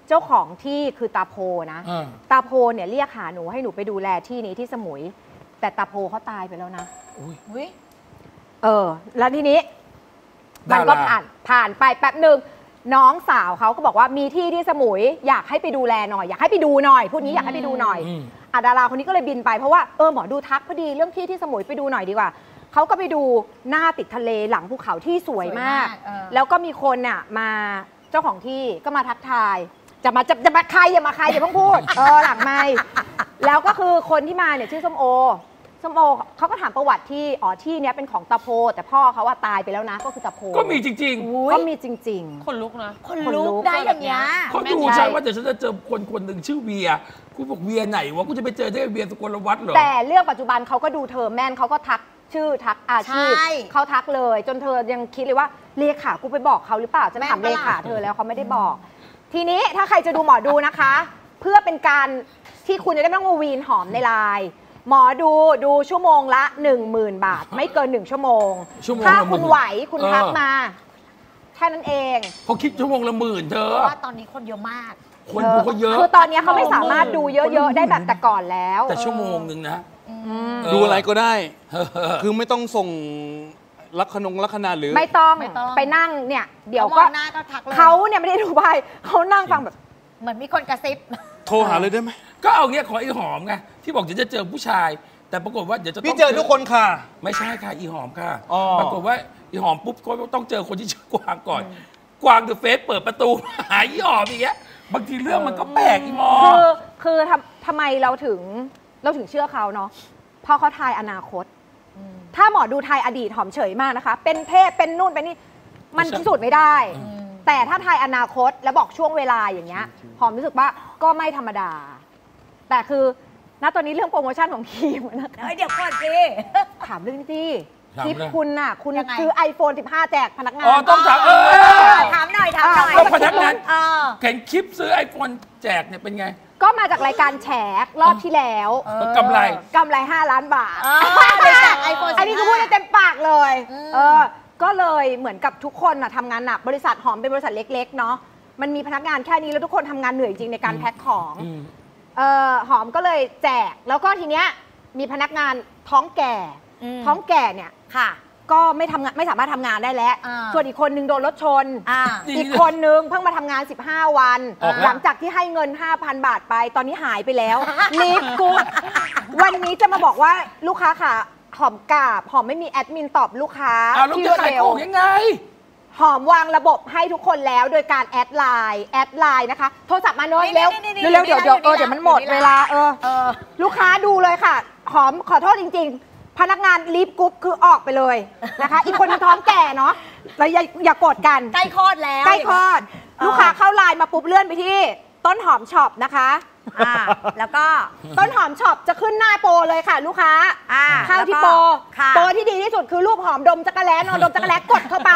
S3: เจ้าของที่คือตาโพนะ
S1: อ่า
S3: ตาโพเนี่ยเรียกหาหนูให้หนูไปดูแลที่นี้ที่สมุย แต่ตาโพเขาตายไปแล้วนะ
S2: อุ้ย
S3: เออ แล้วทีนี้มัน
S1: ดารา
S3: ก็ผ่านผ่านไปแป๊บหนึ่งน้องสาวเขาก็บอกว่ามีที่ที่สมุย อยากให้ไปดูแลหน่อย อยากให้ไปดูหน่อยพูดนี้อยากให้ไปดูหน่อย
S1: อืม
S3: อ่ะดาราคนนี้ก็เลยบินไปเพราะว่าเออหมอดูทักพอดีเรื่องที่ที่สมุยไปดูหน่อยดีกว่าเขาก็ไปดูหน้าติดทะเลหลังภูเขาที่สวยมาก
S2: สวยมากเออ
S3: แล้วก็มีคนน่ะมาเจ้าของที่ก็มาทักทายจะมาจะจะมาใครอย่ามาใครอย่าเพิ่งพูดเออหลังไม่แล้วก็คือคนที่มาเนี่ยชื่อส้มโอส้มโอเขาก็ถามประวัติที่อ๋อที่เนี้ยเป็นของตาโพแต่พ่อเขาว่าตายไปแล้วนะก็คือตาโพ
S1: ก็มีจริง
S2: อุ๊ย
S3: ก็มีจริง
S4: คนลุกนะ
S2: คน
S3: คนลุ
S2: ลุ
S3: ก
S2: กได้อย่างเงี้ย
S1: ๆเขาดูฉันว่าเดี๋ยวฉันจะเจอคนคนหนึ่งชื่อเวียกูบอกเวียไหนวะกูจะไปเจอได้เวียสุกลวัฒน์เหรอ
S3: ๆ แต่เรื่องปัจจุบันเขาก็ดูเธอแม่นเขาก็ทักชื่อทักอาชีพ
S2: ใช่
S3: เขาทักเลย จนเธอยังคิดเลยว่าเลขากูไปบอกเขาหรือเปล่าจะถาม
S2: แม่
S3: เล
S2: นปะล่ะ
S3: ขาเธอแล้วเขาไม่ได้บอก ทีนี้ถ้าใครจะดูหมอดูนะคะ เพื่อเป็นการที่คุณจะได้ไม่ต้องมาวีนหอมในไลน์หมอดูดูชั่วโมงละ หนึ่งหมื่น บาท ไม่เกิน หนึ่ง ชั่วโมง
S1: ชั่วโมง
S3: ถ้า
S1: ละหมื่
S3: คุ
S1: น
S3: ณไหวคุณ
S1: เออ
S3: ทักมาแค่นั้นเอง
S1: เขาคิดชั่วโมงละหมื่นเธอ
S2: เพราะว่าตอนนี้คนเยอะมาก
S1: คนดูเขาเยอะ
S3: คือตอนนี้เขาไม่สามารถดูเยอะๆ ได้แบบแต่ก่อนแล้ว
S1: แต่ชั่วโมงหนึ่งนะเออ
S5: ดูอะไรก็ได้ คือไม่ต้องส่งลักขณงลักษณะหรือ
S3: ไม่ต้อง
S2: ไม่ต้อง
S3: ไปนั่งเนี่ย เดี๋ยว
S2: เขาม
S3: ก็
S2: องหน้าก็ทักเลย
S3: เขาเนี่ยไม่ได้ดูไพ่เขานั่งฟังแบบ
S2: เหมือนมีคนกระซิบ
S5: โทรหาเลยได้ไหม
S1: ก็เอาเงี้ยขอไอ้หอมไงที่บอกเดี๋ยวจะเจอผู้ชาย แต่ปรากฏว่าเดี๋ยวจะต้อง
S5: พี่เจอทุกคนค่ะ
S1: ไม่ใช่ค่ะอีหอมค่ะ
S5: อ๋อ
S1: ปรากฏว่าอีหอมปุ๊บก็ต้องเจอคนที่ชื่อกวางก่อน กวางเดอะเฟสเปิดประตู หาอีหอมอย่างเงี้ยบางทีเรื่องมันก็แปลกอีหมอ
S3: คือคือทำทำไมเราถึงเราถึงเชื่อเขาเนาะเพราะเขาทายอนาคต ถ้าหมอดูทายอดีตหอมเฉยมากนะคะ เป็นเทพเป็นนู่นเป็นนี่มัน
S1: ไม่ใช่
S3: พิสูจน์ไม่ได้ แต่ถ้าทายอนาคตแล้วบอกช่วงเวลาอย่างเงี้ยหอมรู้สึกว่าก็ไม่ธรรมดา แต่คือณตอนนี้เรื่องโปรโมชั่นของทีมนะ
S2: เฮ้ยเดี๋ยวก่อนสิ
S3: ถามเรื่องนี้สิ
S1: ถาม
S3: คลิป
S1: เรื่อง
S3: คุณน่ะ คุณ
S2: ยังไง
S3: ซื้อ ไอโฟน สิบห้า แจกพนักงาน
S1: อ๋อต้องถามเออ
S2: ถามหน่อยถามหน่อย
S1: แล้วพนักงาน
S2: เออ
S1: เห็นคลิปซื้อไอโฟนแจกเนี่ยเป็นไง
S3: ก็มาจากรายการแฉรอบที่แล้ว
S2: เออ
S1: กำไร
S3: กำไร ห้า ล้านบาท
S2: เออเลยจาก iPhone
S3: อันนี้คือพูดได้เต็มปากเลย
S2: อืม
S3: เออ ก็เลยเหมือนกับทุกคนน่ะทำงานหนัก บริษัทหอมเป็นบริษัทเล็กๆ เนาะ มันมีพนักงานแค่นี้แล้วทุกคนทำงานเหนื่อยจริงในการแพ็คของ
S1: อืม
S3: เออหอมก็เลยแจก แล้วก็ทีเนี้ยมีพนักงานท้องแก่
S2: ม
S3: ท้องแก่เนี่ย
S2: ค่ะ
S3: ก็ไม่ทำงานไม่สามารถทำงานได้แล้ว
S2: อ่า
S3: ส่วนอีกคนนึงโดนรถชน
S2: อ่า
S3: อีกคนนึงเพิ่งมาทำงาน สิบห้า วัน
S1: ออกแล้ว
S3: หลังจากที่ให้เงิน ห้าพัน บาทไป ตอนนี้หายไปแล้วลีฟกูดวันนี้จะมาบอกว่าลูกค้าค่ะ หอมกราบ หอมไม่มีแอดมินตอบลูกค้า
S1: อ้าวแล้ว
S3: ที่
S1: จะ
S3: รวด
S1: ขาย
S3: เร็
S1: ข
S3: ว
S1: องยังไง
S3: หอมวางระบบให้ทุกคนแล้วโดยการแอดไลน์แอดไลน์นะคะ โทรศัพท์มาเนอะ
S2: นี่
S3: เร็ว
S2: นี่นี่
S3: เร็วๆเดี๋ยว
S2: นี่
S3: เดี๋ยว
S2: นี่
S3: เออเดี๋ยวมันหมด
S2: นี่
S3: เวลาเออ
S2: เออ
S3: ลูกค้าดูเลยค่ะ หอมขอโทษจริง ๆ พนักงานลีฟกรุ๊ปคือออกไปเลยนะคะ อีกคนนึงท้องแก่เนาะแล้วอย่าอย่ากดกัน
S2: ใกล้คลอดแล้ว
S3: ใกล้คลอด
S2: เออ
S3: ลูกค้าเข้าไลน์มาปุ๊บเลื่อนไปที่ ต้นหอมช็อปนะคะ
S2: อ่าแล้วก็
S3: ต้นหอมช็อปจะขึ้นหน้าโปรเลยค่ะ ลูกค้า
S2: อ่า
S3: เข้าที่
S2: แล้วก็
S3: โปร
S2: ค่ะ
S3: โปรที่ดีที่สุดคือรูปหอมดมจักรแล้นอนดมจักรแล้กดเข้าไป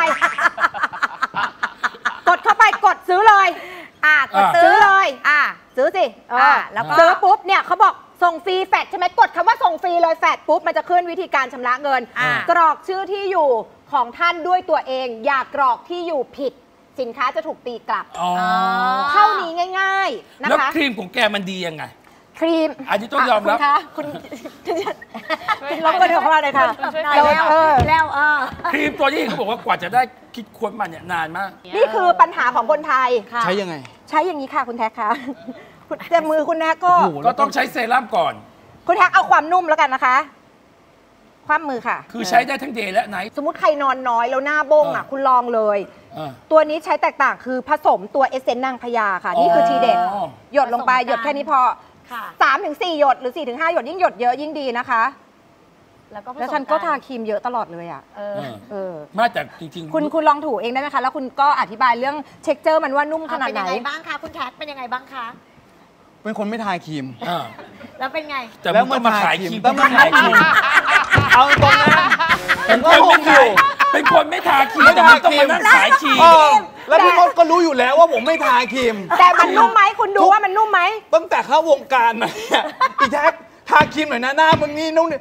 S3: กดเข้าไปกดซื้อเลย
S2: อ่ากด
S1: อ่า
S2: ซื้
S3: ซื้
S2: อ
S3: อเลย
S2: อ่า
S3: ซื้อสิเออ
S2: อ่าแล้วก็
S3: ซื้อปุ๊บเนี่ยเขาบอกส่งฟรีแฟดใช่ไหมกดคำว่าส่งฟรีเลยแฟดปุ๊บมันจะขึ้นวิธีการชำระเงิน
S2: อ่าก
S3: รอกชื่อที่อยู่ของท่านด้วยตัวเอง อย่ากรอกที่อยู่ผิด สินค้าจะถูกตีกลับ
S1: อ๋อ
S3: เท่านี้ง่าย ๆ นะ
S1: แล้ว
S3: คะ
S1: ครีมของแกมันดียังไง
S3: ครีม
S1: อันนี้ต้องยอมรับ
S3: คุณคะคุณเราก็เดี๋ยวเข้ามาเลยค่ะ
S2: หน่อย
S3: เรา
S2: แล้ว
S3: เออ
S2: แล้วเออ
S1: ครีมตัวนี้เขาบอกว่ากว่าจะได้คิดค้นมาเนี่ยนานมาก
S3: นี่คือปัญหาของคนไทย
S2: ค่ะ
S5: ใช้ยังไง
S3: ใช้อย่างนี้ค่ะคุณแท็กคะคุณแต่มือคุณแท็กก็
S5: โอ้โห
S1: ก็ต้องใช้เซรั่มก่อน
S3: คุณแท็กเอาความนุ่มแล้วกันนะคะ ความมือค่ะ
S1: คือใช้ได้ทั้งเดย์และไนท์
S3: สมมติใครนอนน้อยแล้วหน้าบ้งอ่ะ
S1: เออ
S3: คุณลองเลย
S1: อ่า
S3: ตัวนี้ใช้แตกต่างคือผสมตัวเอเซนต์นางพญาค่ะ นี่คือทีเด็ด
S1: อ๋อ
S3: หยดลงไป
S2: ผสมกัน
S3: หยดแค่นี้พอ
S2: ค่ะ
S3: สามถึงสี่หยดหรือสี่ถึงห้าหยดยิ่งหยดเยอะยิ่งดีนะคะ
S2: แล้วก็ผสม
S3: แล้วฉันก็ทาครีมเยอะตลอดเลยอ่ะ
S2: เออ
S1: เออ
S3: เออ
S1: มาจากจริงๆ
S3: คุณคุณลองถูเองได้ไหมคะ แล้วคุณก็อธิบายเรื่องเท็กเจอร์มันว่านุ่มขนาด
S2: เป็น
S3: ไหน
S2: ยังไงบ้างคะคุณแท็กเป็นยังไงบ้างคะ
S5: เป็นคนไม่ทาครีม
S1: อ่า
S2: แล้วเป็นไง
S1: แต่
S5: แล้
S1: มึ
S5: ว
S1: ง
S5: มั
S1: ต้อน งมา
S5: ทา
S1: ขาย
S5: ครี
S1: ครี
S5: ม
S1: ม
S5: ต้องมา
S1: ขายครีม
S5: เอาตรงนะผ
S1: เป็
S5: ม
S1: น
S5: ก็
S1: คน
S5: ง
S1: ไม่
S5: งอ
S1: ขาย
S5: ยู่
S1: เป็นคนไม่ทาครีม
S5: ไม่
S1: แต่
S5: ทา
S1: มึงต้อง
S5: ครี
S1: มาม นั่งขายครีม
S5: เออแล้วพี่มดก็รู้อยู่แล้วว่าผมไม่ทาครีม
S3: แต่มันนุ่มไหมคุณดูว่ามันนุ่มไหม
S5: ตั้งแต่เข้าวงการมาเนี่ยอีแท็กทาครีมหน่อยนะหน้ามึงนี่นุ่มเนี่ย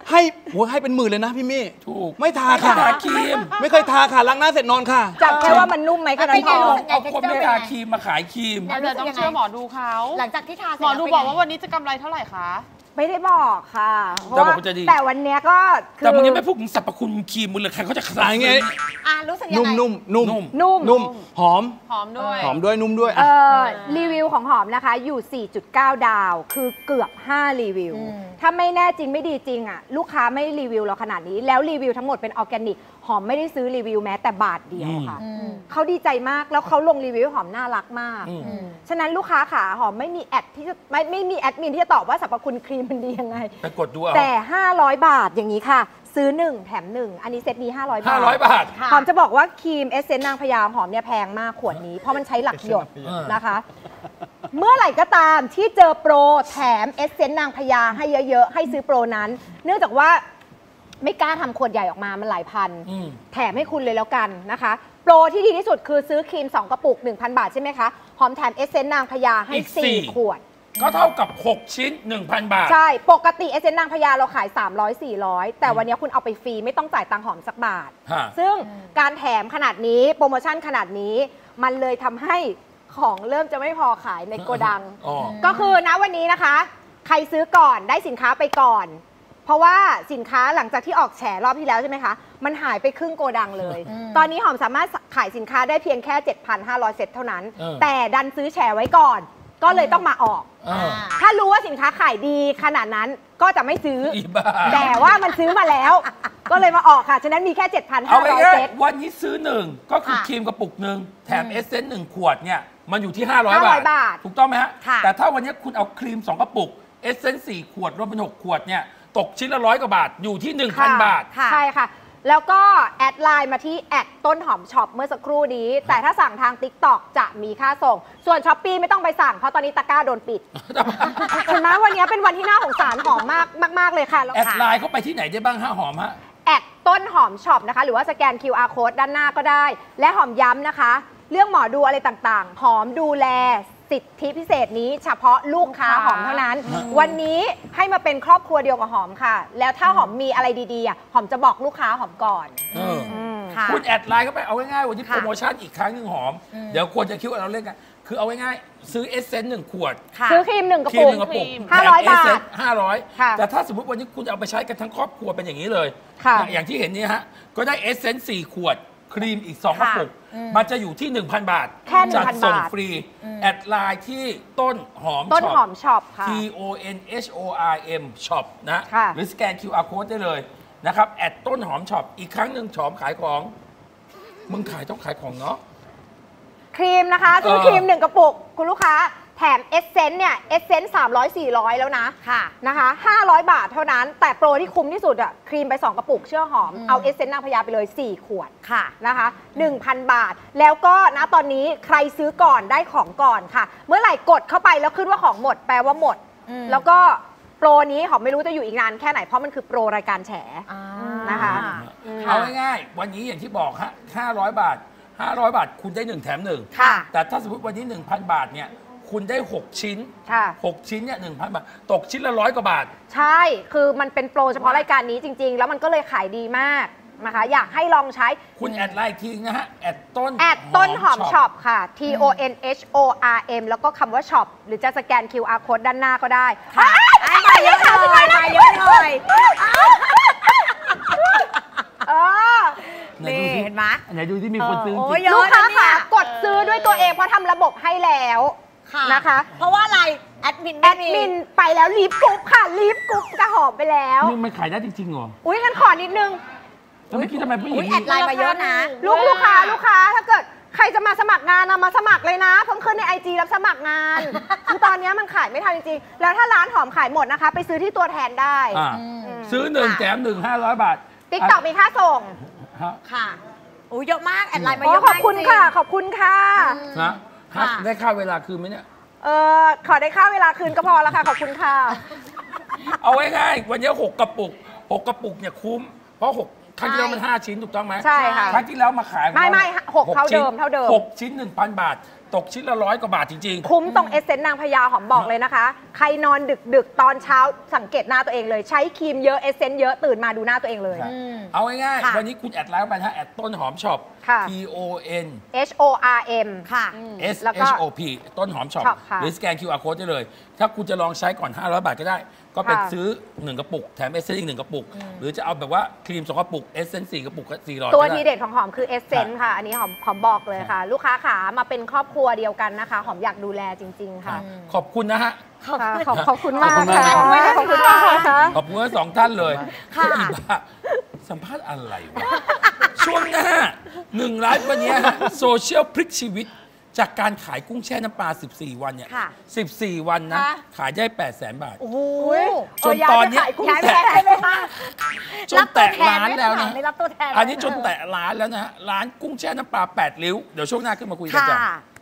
S5: ให้หัวให้เป็นหมื่นเลยนะพี่มี่
S1: ถูก
S5: ไม่ทา
S1: ไม่
S5: ค่ะ
S1: ทาครีม
S5: ไม่เคยทาค่ะล้างหน้าเสร็จนอนค่ะ
S3: จับแค่ว่ามันนุ่มไหมแค่นั้นพอ
S1: เอาคนไม่ทาครีมมาขายครีม
S4: เดี๋ยวต้องเชื่อหมอดูเขา
S2: หลังจากที่ทาเสร็จ
S4: หมอดู
S2: แล้ว
S4: บอก
S2: เป็นไง
S4: ว่าวันนี้จะกำไรเท่าไหร่คะ
S3: ไม่ได้บอกค่ะเพราะ
S1: แต่บอก
S3: ว่า
S1: ว่าจะดี
S3: แต่วันเนี้ยก็คือ
S1: แต่มึงยังไม่พูดถึงสรรพคุณครีมมึงเลยใครเขาจะขายไง
S2: อ่ะรู้สึกยัง
S5: นุ่ม
S2: ไง
S5: นุ่มนุ่ม
S1: นุ่ม
S3: นุ่ม
S5: นุ่มหอม
S4: หอมด้วย
S5: หอมด้วยนุ่มด้วย
S3: เอ
S5: อ่ะ
S3: อรีวิวของหอมนะคะอยู่ สี่จุดเก้า ดาว คือเกือบ ห้า รีวิว
S2: อืม
S3: ถ้าไม่แน่จริงไม่ดีจริงอ่ะลูกค้าไม่รีวิวเราขนาดนี้ แล้วรีวิวทั้งหมดเป็นออร์แกนิก หอมไม่ได้ซื้อรีวิวแม้แต่บาทเดียวค่ะ
S2: อืม
S3: เขาดีใจมากแล้วเขาลงรีวิวหอมน่ารักมาก
S1: อืม
S2: อืม
S3: ฉะนั้นลูกค้าขาหอมไม่มีแอดที่จะไม่ไม่มีแอดมินที่จะตอบว่าสรรพคุณครีมมันดียังไง
S1: ไปกดดูเอา
S3: แต่ ห้าร้อย บาทอย่างนี้ค่ะ ซื้อ หนึ่ง แถม หนึ่ง อันนี้เซตนี้ ห้าร้อย บาท
S1: ห้าร้อยบาท
S2: ค่ะ
S3: หอมจะบอกว่าครีมเอสเซนต์นางพญาหอมเนี่ยแพงมากขวดนี้เพราะมันใช้หลักหยด
S1: เออ
S3: นะคะ เมื่อไหร่ก็ตามที่เจอโปรแถมเอสเซนต์นางพญาให้เยอะๆ ให้ซื้อโปรนั้น เนื่องจากว่าไม่กล้าทำขวดใหญ่ออกมามันหลายพัน
S1: อืม
S3: แถมให้คุณเลยแล้วกันนะคะ โปรที่ดีที่สุดคือซื้อครีม สอง กระปุก หนึ่งพัน บาทใช่ไหมคะ หอมแถมเอสเซนต์นางพญาให้
S1: อีกสี่
S3: สี่ ขวด
S1: ก็เท่ากับ หก ชิ้น หนึ่งพัน บาท
S3: ใช่ ปกติเอเซนต์นางพญาเราขาย สามร้อย สี่ร้อย แต่วันนี้คุณเอาไปฟรีไม่ต้องจ่ายตังค์หอมสักบาท
S1: ฮะ
S3: ซึ่งการแถมขนาดนี้โปรโมชั่นขนาดนี้ มันเลยทำให้ของเริ่มจะไม่พอขายในโกดัง
S1: อ๋อ
S3: ก็คือณวันนี้นะคะ ใครซื้อก่อนได้สินค้าไปก่อน เพราะว่าสินค้าหลังจากที่ออกแฉรอบที่แล้วใช่ไหมคะ มันหายไปครึ่งโกดังเลย
S2: อืม
S3: ตอนนี้หอมสามารถขายสินค้าได้เพียงแค่ เจ็ดพันห้าร้อย เซตเท่านั้น
S1: เออ
S3: แต่ดันซื้อแฉไว้ก่อน ก็เลยต้องมาออก
S1: เออ
S3: ถ้ารู้ว่าสินค้าขายดีขนาดนั้นก็จะไม่ซื้อ
S1: อีบ้า
S3: แต่ว่ามันซื้อมาแล้ว ก็เลยมาออกค่ะ ฉะนั้นมีแค่
S1: เอา
S3: เจ็ดพันห้าร้อย
S1: ง่าย
S3: เซต
S1: ๆวันนี้ซื้อหนึ่งก็คือ
S2: ค่ะ
S1: ครีมกระปุกหนึ่งแถมเอสเซนต์หนึ่งขวดเนี่ยมันอยู่ที่ ห้าร้อย
S3: ห้าร้
S1: บา
S3: อย
S1: ท
S3: บาท
S1: ถูกต้องไหมฮะ
S2: ค่ะ
S1: แต่ถ้าวันนี้คุณเอาครีม สอง กระปุกเอสเซนต์สี่ขวดรวมเป็นหกขวดเนี่ยตกชิ้นละร้อยกว่าบาทอยู่ที่ หนึ่งพัน
S3: ค่ะ
S1: บาท
S2: ค่ะ
S3: ใช่ค่ะ แล้วก็แอดไลน์มาที่แอดต้นหอมช็อปเมื่อสักครู่นี้ แต่ถ้าสั่งทาง ติ๊กต็อก จะมีค่าส่ง ส่วนช้อปปีไม่ต้องไปสั่งเพราะตอนนี้ตะกร้าโดนปิด เห็นไหมวันนี้เป็นวันที่น่าสงสารหอมมากมาก ๆ เลยค่ะแล้ว
S1: แอดไลน์เข้าไปที่ไหนได้บ้างฮะหอมฮะ
S3: แอดต้นหอมช็อปนะคะ หรือว่าสแกน คิว อาร์ Code ด้านหน้าก็ได้ และหอมย้ำนะคะ เรื่องหมอดูอะไรต่างๆ หอมดูแลสิทธิพิเศษนี้เฉพาะลูกค้าหอมเท่านั้น วันนี้ให้มาเป็นครอบครัวเดียวกับหอมค่ะ แล้วถ้าหอมมีอะไรดีๆอ่ะหอมจะบอกลูกค้าหอมก่อน
S1: เออ
S3: ม
S2: ค่ะ
S1: คุณแอดไลน์เข้าไปเอาง่ายๆวันนี้
S2: ค่ะ
S1: โปรโมชั่นอีกครั้งหนึ่งหอม เดี๋ยวควรจะคิดว่าเราเล่นกัน คือเอาง่ายๆซื้อเอสเซนต์หนึ่งขวด
S2: ค่ะ
S3: ซื้อครีมหนึ่งกระ
S1: ครีม
S3: ปุ
S1: ห
S3: ก
S1: นึ่งกระปุก
S3: ห้าร้อยบาท
S1: ห้าร้อย
S3: ค่ะ
S1: แต่ถ้าสมมติวันนี้คุณจะเอาไปใช้กันทั้งครอบครัวเป็นอย่างนี้เลย
S3: ค่ะ
S1: อย่างที่เห็นเนี่ยฮะ ก็ได้เอสเซนต์สี่ขวด ครีมอีก สอง กระ
S2: ค่ะ
S1: ปุก
S2: อืม
S1: มันจะอยู่ที่ หนึ่งพัน บาท
S3: แค่หนึ่
S1: จั
S3: งพัน
S1: ส่ง
S3: บาท
S1: ฟรี แอดไลน์ที่ต้นหอม
S3: ต้น
S1: ช็อป
S3: หอมช็อปค่ะ
S1: T O N H O R M Shop นะ
S3: ค่ะ
S1: หรือสแกน คิว อาร์ Code ได้เลยนะครับ แอดต้นหอมช็อป อีกครั้งหนึ่งชอมขายของ มึงขายต้องขายของเนาะ
S3: ครีมนะคะซื้อ
S1: เออ
S3: ครีมหนึ่งกระปุก คุณลูกค้าแถมเอสเซนต์เนี่ยเอสเซนต์สามร้อย สี่ร้อยแล้วนะ
S2: ค่ะ
S3: นะคะห้าร้อย บาทเท่านั้น แต่โปรที่คุ้มที่สุดอะครีมไป สอง กระปุกเชื่อหอม
S2: อืม
S3: เอาเอสเซนต์นางพญาไปเลย สี่ ขวด
S2: ค่ะ
S3: นะคะ หนึ่งพัน บาท แล้วก็นะตอนนี้ใครซื้อก่อนได้ของก่อนค่ะ เมื่อไหร่กดเข้าไปแล้วขึ้นว่าของหมดแปลว่าหมด
S2: อืม
S3: แล้วก็โปรนี้หอมไม่รู้จะอยู่อีกนานแค่ไหนเพราะมันคือโปรรายการแฉ
S2: อ่า
S3: นะคะ อืม
S1: เอาง่ายๆวันนี้อย่างที่บอกฮะห้าร้อย บาท ห้าร้อย บาท คุณได้หนึ่งแถมหนึ่ง
S3: ค่ะ
S1: แต่ถ้าสมมติวันนี้ หนึ่งพัน บาทเนี่ย คุณได้ หก ชิ้น
S3: ค่ะ
S1: หก ชิ้นเนี่ยหนึ่งพัน บาท ตกชิ้นละร้อยกว่าบาท
S3: ใช่ คือมันเป็นโปรเฉพาะรายการนี้จริง ๆ แล้วมันก็เลยขายดีมากนะคะ อยากให้ลองใช้
S1: คุณแอดไลน์อีกทีนะฮะ แอดต้น
S3: แอดต้นหอมช็อป
S1: ป
S3: ค่ะ T O N H O R M แล้วก็คำว่าช็อปหรือจะสแกน คิว อาร์ Code ด้านหน้าก็ได้
S2: ค่ะ
S3: อ้าว
S2: มาเยอะเลยมาเยอะเลย
S3: เออ
S2: นี่เห็นไหม
S1: ไหนดูที่มีคนซื้อ
S2: โอ้
S1: จ
S2: ย
S1: ริง
S2: เย
S3: ลู
S2: อะ
S3: กค้า
S2: นะเนี่
S3: ค่ะ
S2: ย
S3: กดซื้อด้วยตัวเองเพราะทำระบบให้แล้ว
S2: ค่ะ
S3: นะคะ
S2: เพราะว่าอะไร แอดมิน
S3: แอ
S2: ไม่
S3: ด
S2: มี
S3: มินไปแล้วรีบกรุ๊ปค่ะรีบกรุ๊ปจะหอมไปแล้ว
S1: นี่มันขายได้จริงๆเหรอ
S3: อุ้ยงั้นขอนิดนึง
S1: แล้วเมื่อกี้ทำไมผู้หญิ
S2: อุ๊
S1: ง
S2: ยแอดไลน์มาเยอะนะ
S3: ลูกลูกค้าลูกค้าถ้าเกิดใครจะมาสมัครงานนะมาสมัครเลยนะเพิ่งขึ้นในไอจีรับสมัครงาน คือตอนนี้มันขายไม่ทันจริงๆ แล้วถ้าร้านหอมขายหมดนะคะ ไปซื้อที่ตัวแทนได้
S1: อ่า
S2: อืม
S1: ซื้อหนึ่งแถมหนึ่งห้าร้อยบาท
S3: ติ๊กต็อกมีค่าส่ง
S1: ฮะ
S2: ค่ะโอ้ยเยอะมาก แอดไลน์มา
S3: โอ้
S2: เยอะ
S3: ข
S2: มา
S3: อบ
S2: ก
S3: คุณ
S2: จริง
S3: ค่ะ ขอบคุณค่ะ
S2: อืม
S1: นะ
S2: ค่ะ
S1: ได้ค่าเวลาคืนไหมเนี่ย
S3: เออขอได้ค่าเวลาคืนก็พอแล้วค่ะ ขอบคุณค่ะ
S1: เอาง่ายๆวันนี้หกกระปุกหกกระปุกเนี่ยคุ้ม เพราะหกครั้งที่แล้วมันห้าชิ้นถูกต้องไหม
S3: ใช่ค่ะ
S1: ครั้งที่แล้วมาขาย
S3: ไม่ไม่หกเท่าเดิมเท่าเดิม
S1: หกชิ้นหนึ่งพันบาทตกชิ้นละร้อยกว่าบาทจริงๆ
S3: คุ้มตรงเอเซนต์นางพญาหอมบอกเลยนะคะ ใครนอนดึกดึกๆตอนเช้าสังเกตหน้าตัวเองเลย ใช้ครีมเยอะเอเซนต์เยอะตื่นมาดูหน้าตัวเองเลย
S1: ครับเอาง่าย
S2: ค่ะ
S1: ๆวันนี้คุณแอดไลน์ไปนะฮะแอดต้นหอมช็อป
S3: ค่ะ
S1: T O N
S3: H O R M
S2: ค่ะ
S1: S
S3: แล้วก็
S1: H O P ต้นหอมช็อป
S3: ช็อปค่ะ
S1: หรือสแกน คิว อาร์ Code ได้เลย ถ้าคุณจะลองใช้ก่อน ห้าร้อย บาทก็ได้ ก็ไป
S3: ค่ะ
S1: ซื้อ หนึ่ง กระปุก แถมเอสเซนต์อีก หนึ่ง กระปุก หรือจะเอาแบบว่าครีม สอง กระปุกเอสเซนต์สี่ กระปุกก็สี่ร้อย
S3: ตัว
S1: ก็ได้
S3: ทีเด็ดของหอมคือเอเซนต์ค่ะ อันนี้หอมหอมบอกเลยค่ะ ลูกค้าขามาเป็นครอบครัวเดียวกันนะคะ หอมอยากดูแลจริง ๆ ค่ะ
S1: ขอบคุณนะฮะ
S3: ค่ะขอบขอบคุณมาก
S5: ขอบคุณมาก
S3: ค่ะขอบคุณมากค่ะ
S1: ขอบคุณทั้งสองท่านเลย
S2: ค่ะ
S1: อีบ้าสัมภาษณ์อะไรวะ ช่วงหน้าหนึ่งไลฟ์วันนี้ฮะโซเชียลพลิกชีวิต จากการขายกุ้งแช่น้ำปลา สิบสี่ วันเนี่ย
S2: ค่ะ
S1: สิบสี่ วันนะ
S2: ค่ะ
S1: ขายได้แปดแสนบาท
S2: โอ้โห
S1: จนตอนเนี้ย
S2: ย้ายไปได้ไหมคะ
S1: จนแตะล้านแล้วนะ
S2: ไม่รับตัวแทน
S1: อันนี้จนแตะล้านแล้วนะฮะร้านกุ้งแช่น้ำปลาแปดริ้ว เดี๋ยวช่วงหน้าขึ้นมาคุยกัน
S2: ค่ะ
S1: จ้ะ